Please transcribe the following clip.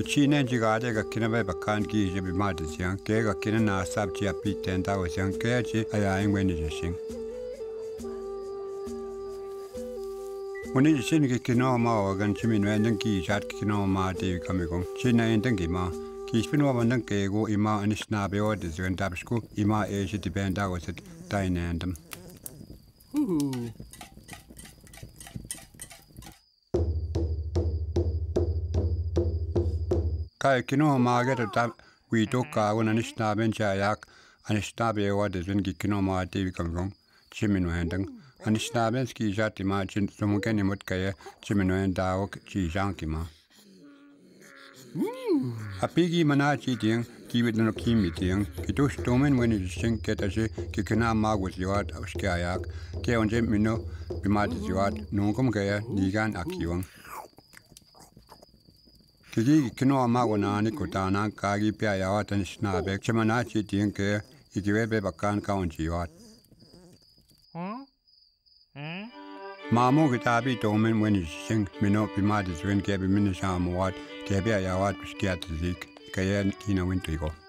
China jigade ga kinabe bakan ki je bi ma de siang ke ga kinana sab chi api ten ta wa siang ke chi aya ing wen de sing. Moni sin ki kino ma wa gan chi min wen ki chat kino ma de kami gong China en dang ki ma ki spin wa ban ke go ima anisna be wa de zuen dab sku ima e chi de ben da wa set dynandum. Kai kino ma ga ta we to ka won anisna ben cha yak anisna be wa de zuen ki kino ma de kami gong chi min wen dang anisna ben ski jati ma chin sumu ken ni mot ka ye chi min wen da wa chi jang ki ma. Apigi mana chi ding ki wit no ki mi ding ki to stomen when it sing get as ki kana ma was yot aus ka yak ke on jem mino bi ma de yot no kom ka ya ni gan akiwang ki kino ma wona ni ko ta na ka gi pya ya wa tan sna be chmana chi ding ke ki we be bakan ka on chi yot Mamo gitabi domen when you sing mino bi ma de zuen ke bi min sha mo wat ke be ya wat bi skiat zik ke ya kina win to go